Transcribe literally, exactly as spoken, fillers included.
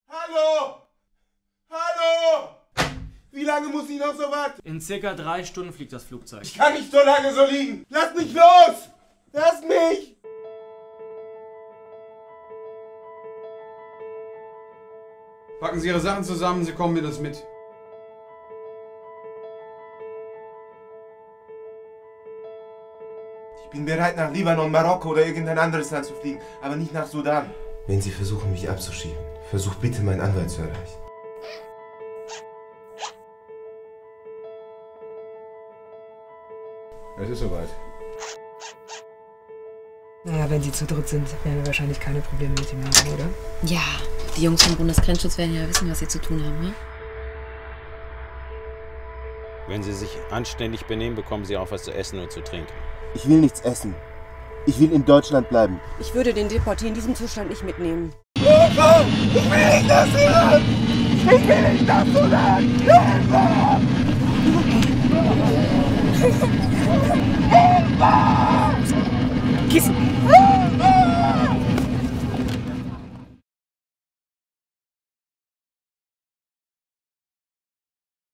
Hallo! Hallo! Wie lange muss ich noch so warten? In circa drei Stunden fliegt das Flugzeug. Ich kann nicht so lange so liegen! Lasst mich los! Lasst mich! Packen Sie Ihre Sachen zusammen, Sie kommen mit uns mit. Ich bin bereit, nach Libanon, Marokko oder irgendein anderes Land zu fliegen, aber nicht nach Sudan. Wenn Sie versuchen, mich abzuschieben, versucht bitte, meinen Anwalt zu erreichen. Es ist soweit. Naja, wenn sie zu dritt sind, werden wir wahrscheinlich keine Probleme mit ihm haben, oder? Ja, die Jungs vom Bundesgrenzschutz werden ja wissen, was sie zu tun haben, ne? Wenn Sie sich anständig benehmen, bekommen Sie auch was zu essen und zu trinken. Ich will nichts essen. Ich will in Deutschland bleiben. Ich würde den Deportier in diesem Zustand nicht mitnehmen. Hilfe! Ich will nicht nach Sudan! Ich will nicht nach Sudan! Hilfe! Hilfe! Kissen! Hilfe!